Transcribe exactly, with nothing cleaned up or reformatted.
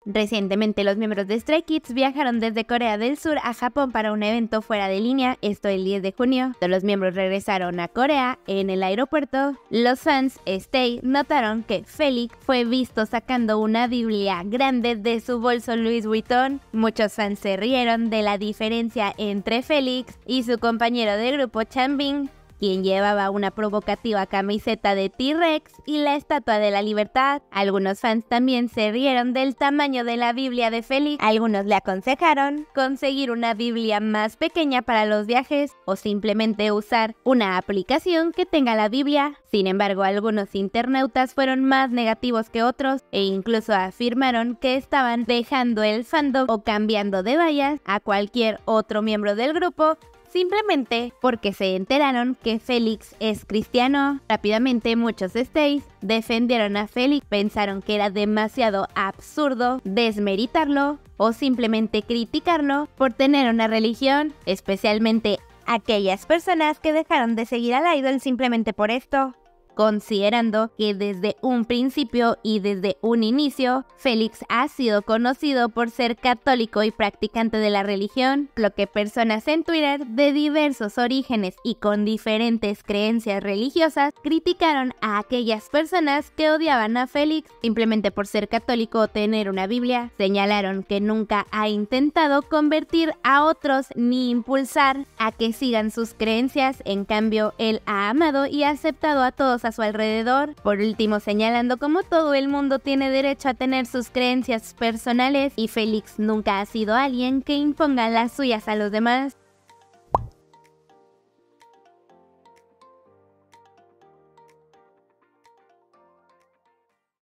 Recientemente los miembros de Stray Kids viajaron desde Corea del Sur a Japón para un evento fuera de línea, esto el diez de junio. Todos los miembros regresaron a Corea. En el aeropuerto, los fans Stay notaron que Felix fue visto sacando una Biblia grande de su bolso Louis Vuitton. Muchos fans se rieron de la diferencia entre Felix y su compañero de grupo Chanbin, quien llevaba una provocativa camiseta de T-Rex y la Estatua de la Libertad. Algunos fans también se rieron del tamaño de la Biblia de Felix. Algunos le aconsejaron conseguir una Biblia más pequeña para los viajes o simplemente usar una aplicación que tenga la Biblia. Sin embargo, algunos internautas fueron más negativos que otros e incluso afirmaron que estaban dejando el fandom o cambiando de vallas a cualquier otro miembro del grupo simplemente porque se enteraron que Felix es cristiano. Rápidamente muchos Stays defendieron a Felix, pensaron que era demasiado absurdo desmeritarlo o simplemente criticarlo por tener una religión, especialmente aquellas personas que dejaron de seguir al idol simplemente por esto, considerando que desde un principio y desde un inicio, Felix ha sido conocido por ser católico y practicante de la religión, lo que personas en Twitter de diversos orígenes y con diferentes creencias religiosas criticaron a aquellas personas que odiaban a Felix simplemente por ser católico o tener una Biblia. Señalaron que nunca ha intentado convertir a otros ni impulsar a que sigan sus creencias, en cambio él ha amado y aceptado a todos a su alrededor. Por último, señalando como todo el mundo tiene derecho a tener sus creencias personales y Felix nunca ha sido alguien que imponga las suyas a los demás.